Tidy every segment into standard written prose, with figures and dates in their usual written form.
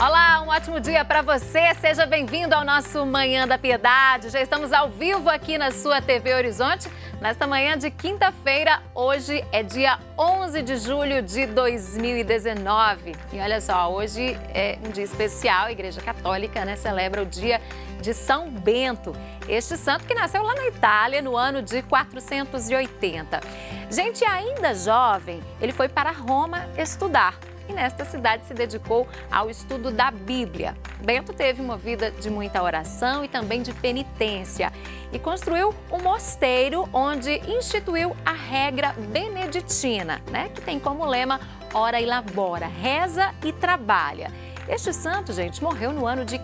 Olá, um ótimo dia para você. Seja bem-vindo ao nosso Manhã da Piedade. Já estamos ao vivo aqui na sua TV Horizonte, nesta manhã de quinta-feira. Hoje é dia 11 de julho de 2019. E olha só, hoje é um dia especial. A Igreja Católica, né, celebra o dia de São Bento, este santo que nasceu lá na Itália no ano de 480. Gente, ainda jovem, ele foi para Roma estudar. E nesta cidade se dedicou ao estudo da Bíblia. Bento teve uma vida de muita oração e também de penitência e construiu um mosteiro onde instituiu a regra beneditina, né? Que tem como lema ora e labora, reza e trabalha. Este santo, gente, morreu no ano de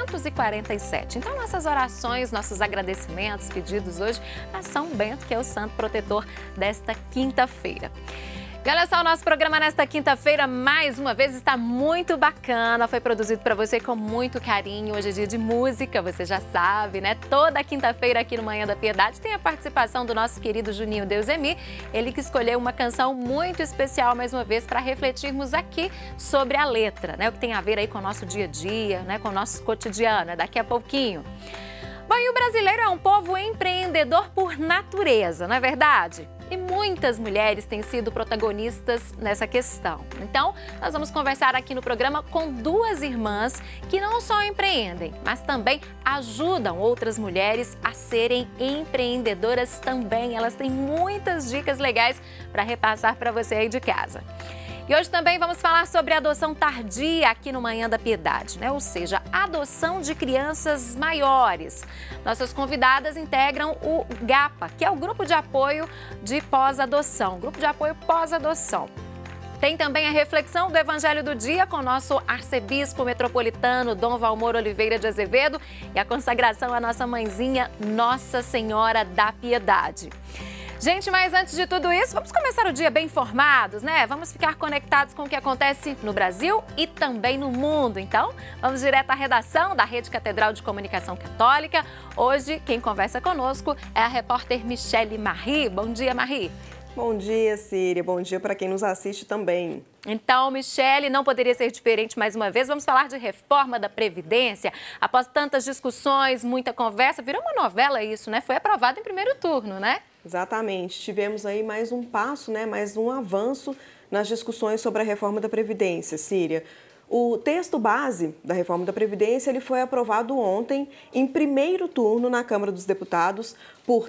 547. Então, nossas orações, nossos agradecimentos, pedidos hoje a São Bento, que é o santo protetor desta quinta-feira. E olha só, o nosso programa nesta quinta-feira, mais uma vez, está muito bacana. Foi produzido para você com muito carinho. Hoje é dia de música, você já sabe, né? Toda quinta-feira aqui no Manhã da Piedade tem a participação do nosso querido Juninho Deusemi. Ele que escolheu uma canção muito especial, mais uma vez, para refletirmos aqui sobre a letra, né? O que tem a ver aí com o nosso dia a dia, né? Com o nosso cotidiano, é daqui a pouquinho. Bom, e o brasileiro é um povo empreendedor por natureza, não é verdade? E muitas mulheres têm sido protagonistas nessa questão. Então, nós vamos conversar aqui no programa com duas irmãs que não só empreendem, mas também ajudam outras mulheres a serem empreendedoras também. Elas têm muitas dicas legais para repassar para você aí de casa. E hoje também vamos falar sobre adoção tardia aqui no Manhã da Piedade, né? Ou seja, adoção de crianças maiores. Nossas convidadas integram o GAPA, que é o Grupo de Apoio de Pós-Adoção, Grupo de Apoio Pós-Adoção. Tem também a reflexão do Evangelho do Dia com o nosso arcebispo metropolitano, Dom Valmor Oliveira de Azevedo, e a consagração à nossa mãezinha, Nossa Senhora da Piedade. Gente, mas antes de tudo isso, vamos começar o dia bem informados, né? Vamos ficar conectados com o que acontece no Brasil e também no mundo. Então, vamos direto à redação da Rede Catedral de Comunicação Católica. Hoje, quem conversa conosco é a repórter Michele Marri. Bom dia, Marri. Bom dia, Síria. Bom dia para quem nos assiste também. Então, Michele, não poderia ser diferente mais uma vez. Vamos falar de reforma da Previdência. Após tantas discussões, muita conversa, virou uma novela isso, né? Foi aprovado em primeiro turno, né? Exatamente. Tivemos aí mais um passo, né? Mais um avanço nas discussões sobre a reforma da Previdência, Síria. O texto base da reforma da Previdência ele foi aprovado ontem em primeiro turno na Câmara dos Deputados por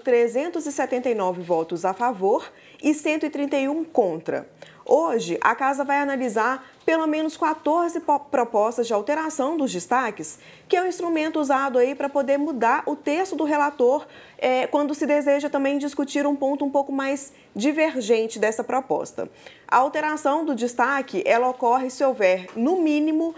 379 votos a favor e 131 contra. Hoje, a Casa vai analisar pelo menos 14 propostas de alteração dos destaques, que é um instrumento usado aí para poder mudar o texto do relator quando se deseja também discutir um ponto um pouco mais divergente dessa proposta. A alteração do destaque, ela ocorre se houver, no mínimo,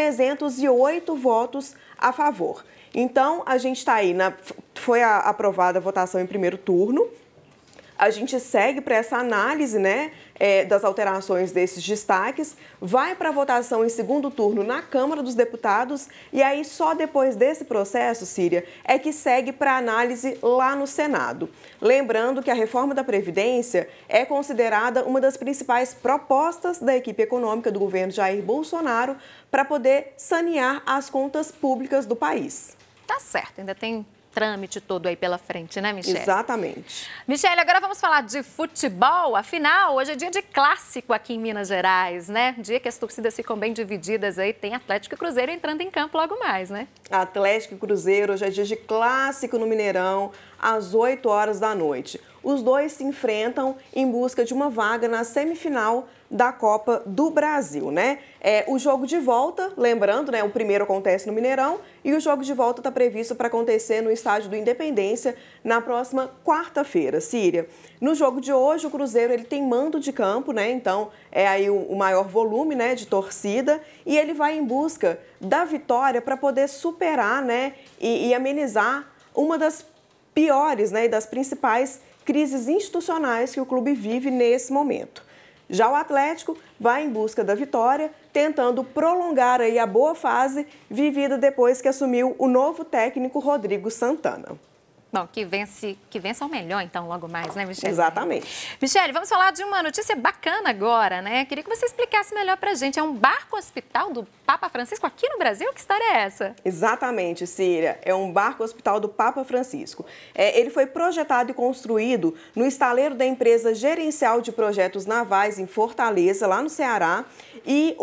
308 votos a favor. Então, a gente está aí, foi aprovada a votação em primeiro turno. A gente segue para essa análise, né, das alterações desses destaques, vai para a votação em segundo turno na Câmara dos Deputados e aí só depois desse processo, Síria, é que segue para análise lá no Senado. Lembrando que a reforma da Previdência é considerada uma das principais propostas da equipe econômica do governo Jair Bolsonaro para poder sanear as contas públicas do país. Tá certo, ainda tem trâmite todo aí pela frente, né, Michele? Exatamente. Michele, agora vamos falar de futebol. Afinal, hoje é dia de clássico aqui em Minas Gerais, né? Dia que as torcidas ficam bem divididas aí. Tem Atlético e Cruzeiro entrando em campo logo mais, né? Atlético e Cruzeiro, hoje é dia de clássico no Mineirão, às 8 horas da noite. Os dois se enfrentam em busca de uma vaga na semifinal da Copa do Brasil, né? O jogo de volta, lembrando, né? O primeiro acontece no Mineirão e o jogo de volta está previsto para acontecer no Estádio do Independência na próxima quarta-feira, Síria. No jogo de hoje, o Cruzeiro ele tem mando de campo, né? Então, é aí o maior volume, né, de torcida e ele vai em busca da vitória para poder superar, né, e amenizar uma das piores, né, e das principais crises institucionais que o clube vive nesse momento. Já o Atlético vai em busca da vitória, tentando prolongar aí a boa fase vivida depois que assumiu o novo técnico Rodrigo Santana. Bom, que vença o melhor, então, logo mais, né, Michele? Exatamente. Michele, vamos falar de uma notícia bacana agora, né? Queria que você explicasse melhor pra gente. É um barco-hospital do Papa Francisco aqui no Brasil? Que história é essa? Exatamente, Síria. É um barco-hospital do Papa Francisco. Ele foi projetado e construído no estaleiro da empresa Gerencial de Projetos Navais em Fortaleza, lá no Ceará. E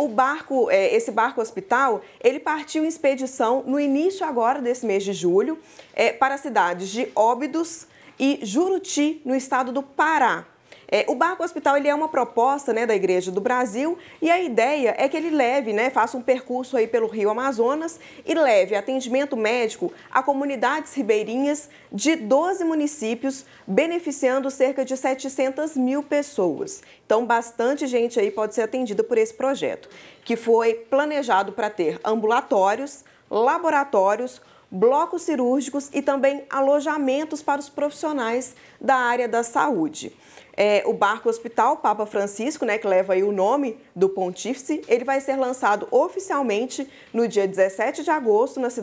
esse barco-hospital, ele partiu em expedição no início agora desse mês de julho para as cidades de Óbidos e Juruti, no estado do Pará. O barco-hospital é uma proposta, né, da Igreja do Brasil, e a ideia é que ele leve, né, faça um percurso aí pelo Rio Amazonas e leve atendimento médico a comunidades ribeirinhas de 12 municípios, beneficiando cerca de 700 mil pessoas. Então, bastante gente aí pode ser atendida por esse projeto, que foi planejado para ter ambulatórios, laboratórios, blocos cirúrgicos e também alojamentos para os profissionais da área da saúde. O barco-hospital Papa Francisco, né, que leva aí o nome do pontífice, ele vai ser lançado oficialmente no dia 17 de agosto na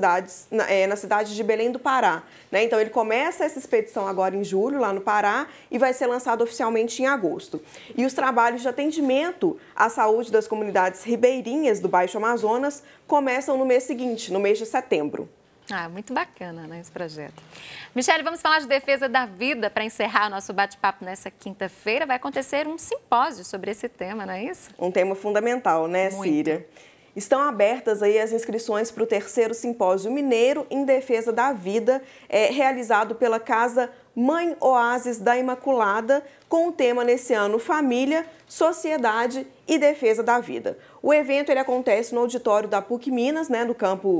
cidade de Belém do Pará. Né? Então, ele começa essa expedição agora em julho, lá no Pará, e vai ser lançado oficialmente em agosto. E os trabalhos de atendimento à saúde das comunidades ribeirinhas do Baixo Amazonas começam no mês seguinte, no mês de setembro. Muito bacana, né, esse projeto. Michele, vamos falar de defesa da vida para encerrar o nosso bate-papo nessa quinta-feira. Vai acontecer um simpósio sobre esse tema, não é isso? Um tema fundamental, né, Síria? Estão abertas aí as inscrições para o 3º Simpósio Mineiro em Defesa da Vida, realizado pela Casa Mãe Oásis da Imaculada, com o tema nesse ano Família, Sociedade e Defesa da Vida. O evento ele acontece no auditório da PUC Minas, né,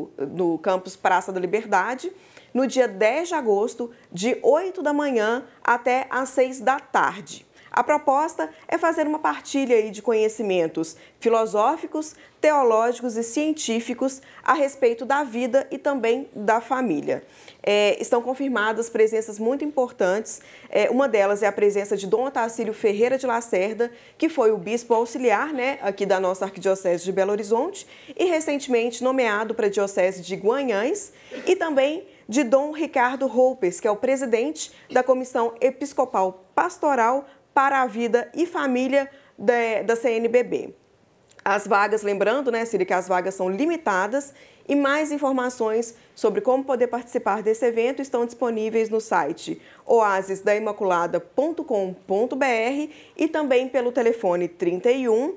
no campus Praça da Liberdade, no dia 10 de agosto, de 8 da manhã até às 6 da tarde. A proposta é fazer uma partilha aí de conhecimentos filosóficos, teológicos e científicos a respeito da vida e também da família. Estão confirmadas presenças muito importantes. Uma delas é a presença de Dom Otacílio Ferreira de Lacerda, que foi o bispo auxiliar, né, aqui da nossa Arquidiocese de Belo Horizonte e recentemente nomeado para a Diocese de Guanhães, e também de Dom Ricardo Roupes, que é o presidente da Comissão Episcopal Pastoral para a Vida e Família da CNBB. As vagas, lembrando, né, Síria, que as vagas são limitadas, e mais informações sobre como poder participar desse evento estão disponíveis no site oasisdaimaculada.com.br e também pelo telefone 31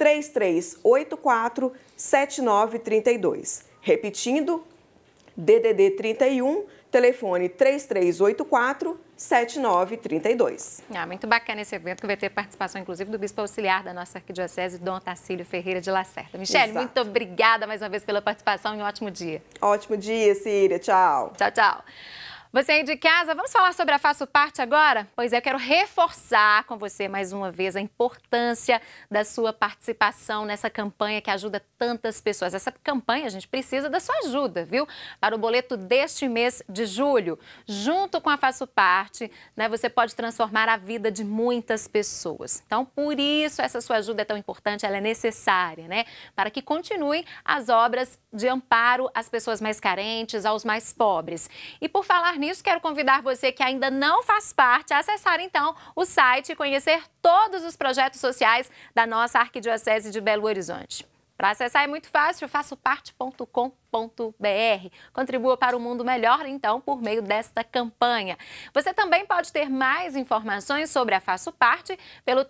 3384 7932. Repetindo, DDD 31, telefone 3384 7932. Muito bacana esse evento, que vai ter participação, inclusive, do bispo auxiliar da nossa arquidiocese, Dom Otacílio Ferreira de Lacerda. Michele, muito obrigada mais uma vez pela participação e um ótimo dia. Ótimo dia, Síria. Tchau. Tchau, tchau. Você aí de casa, vamos falar sobre a Faço Parte agora? Pois é, eu quero reforçar com você mais uma vez a importância da sua participação nessa campanha que ajuda tantas pessoas. Essa campanha, a gente precisa da sua ajuda, viu? Para o boleto deste mês de julho. Junto com a Faço Parte, né, você pode transformar a vida de muitas pessoas. Então, por isso, essa sua ajuda é tão importante, ela é necessária, né? Para que continuem as obras de amparo às pessoas mais carentes, aos mais pobres. E por falar nisso, quero convidar você que ainda não faz parte a acessar então o site e conhecer todos os projetos sociais da nossa Arquidiocese de Belo Horizonte. Para acessar é muito fácil, façoparte.com.br. Contribua para um mundo melhor, então, por meio desta campanha. Você também pode ter mais informações sobre a Faço Parte pelo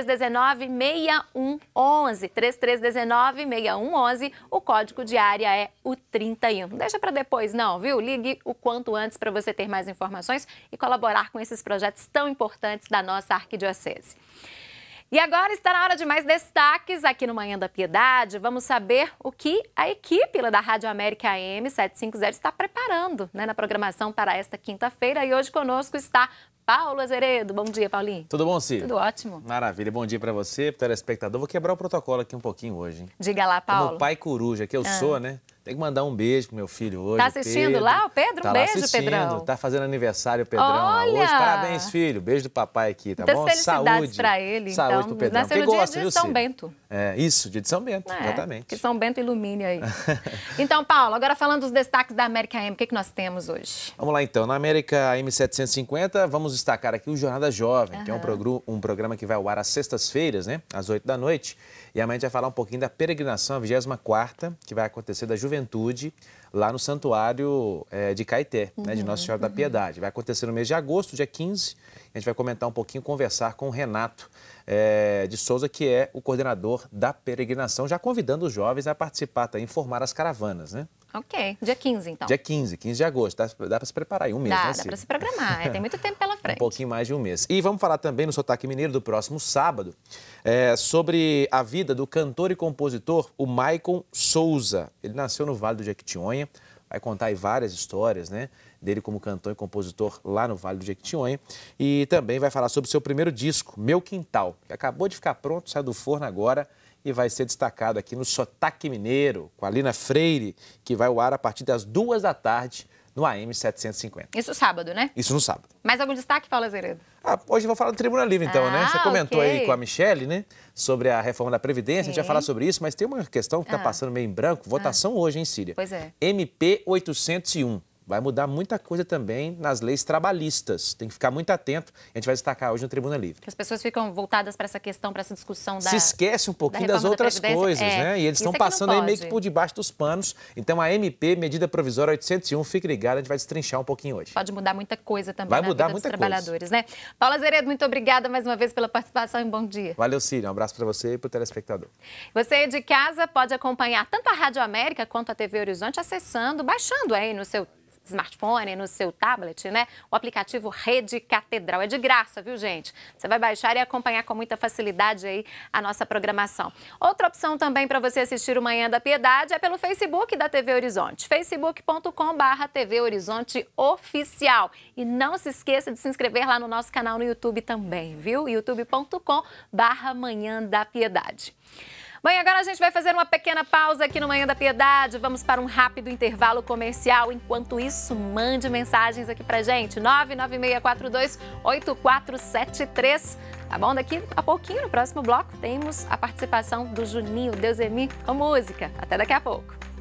3319-6111. 3319-6111, o código de área é o 31. Não deixa para depois não, viu? Ligue o quanto antes para você ter mais informações e colaborar com esses projetos tão importantes da nossa Arquidiocese. E agora está na hora de mais destaques aqui no Manhã da Piedade. Vamos saber o que a equipe da Rádio América AM 750 está preparando, né, na programação para esta quinta-feira. E hoje conosco está Paulo Azeredo. Bom dia, Paulinho. Tudo bom, Cid? Tudo ótimo. Maravilha. Bom dia para você, pro telespectador. Vou quebrar o protocolo aqui um pouquinho hoje, hein? Diga lá, Paulo. Como pai coruja que eu sou, né? Tem que mandar um beijo pro meu filho hoje. Tá assistindo Pedro. lá, o Pedro? Tá Um lá beijo, assistindo. Pedrão. Tá fazendo aniversário, Pedrão. Olha! Hoje, parabéns, filho. Beijo do papai aqui, tá Muitas bom? felicidades Saúde. pra ele, Saúde então. pro Pedrão. Nasceu no dia de São Bento. É, isso, dia de São Bento, exatamente. Que São Bento ilumine aí. Então, Paulo, agora falando dos destaques da América AM, o que nós temos hoje? Vamos lá, então. Na América AM750, vamos destacar aqui o Jornada Jovem, que é um programa que vai ao ar às sextas-feiras, né, às 8 da noite. E amanhã a gente vai falar um pouquinho da peregrinação, a 24ª, que vai acontecer da Juventude, lá no Santuário de Caeté, né, de Nossa Senhora da Piedade. Vai acontecer no mês de agosto, dia 15. A gente vai comentar um pouquinho, conversar com o Renato de Souza, que é o coordenador da peregrinação, já convidando os jovens a participar, tá, informar as caravanas, né? Ok, dia 15, então. Dia 15 de agosto. Dá para se preparar aí, um mês, né, Dá para se programar, tem muito tempo pela frente. Um pouquinho mais de um mês. E vamos falar também no Sotaque Mineiro do próximo sábado sobre a vida do cantor e compositor, o Maicon Souza. Ele nasceu no Vale do Jequitinhonha, vai contar aí várias histórias, né, dele como cantor e compositor lá no Vale do Jequitinhonha. E também vai falar sobre o seu primeiro disco, Meu Quintal, que acabou de ficar pronto, saiu do forno agora e vai ser destacado aqui no Sotaque Mineiro, com a Lina Freire, que vai ao ar a partir das 2 da tarde no AM750. Isso sábado, né? Isso no sábado. Mais algum destaque, Paulo Azeredo? Hoje eu vou falar do Tribuna Livre, então, né? Você comentou ok. aí com a Michele, né? Sobre a reforma da Previdência, a gente vai falar sobre isso, mas tem uma questão que está passando meio em branco, votação hoje, hein, Síria? Pois é. MP 801. Vai mudar muita coisa também nas leis trabalhistas. Tem que ficar muito atento. A gente vai destacar hoje no Tribuna Livre. As pessoas ficam voltadas para essa questão, para essa discussão da... Se esquece um pouquinho das outras coisas, né? E eles estão passando aí meio que por debaixo dos panos. Então, a MP, medida provisória 801, fique ligado, a gente vai destrinchar um pouquinho hoje. Pode mudar muita coisa também vai na mudar vida muita dos trabalhadores, né? Paulo Azeredo, muito obrigada mais uma vez pela participação e bom dia. Valeu, Síria. Um abraço para você e para o telespectador. Você de casa pode acompanhar tanto a Rádio América quanto a TV Horizonte acessando, baixando aí no seu smartphone, no seu tablet, né? O aplicativo Rede Catedral. É de graça, viu, gente? Você vai baixar e acompanhar com muita facilidade aí a nossa programação. Outra opção também para você assistir o Manhã da Piedade é pelo Facebook da TV Horizonte. facebook.com/TV Horizonte Oficial. E não se esqueça de se inscrever lá no nosso canal no YouTube também, viu? youtube.com/Manhã da Piedade. Bem, agora a gente vai fazer uma pequena pausa aqui no Manhã da Piedade. Vamos para um rápido intervalo comercial. Enquanto isso, mande mensagens aqui pra gente. 996428473. Tá bom? Daqui a pouquinho, no próximo bloco, temos a participação do Juninho Deusemi com música. Até daqui a pouco.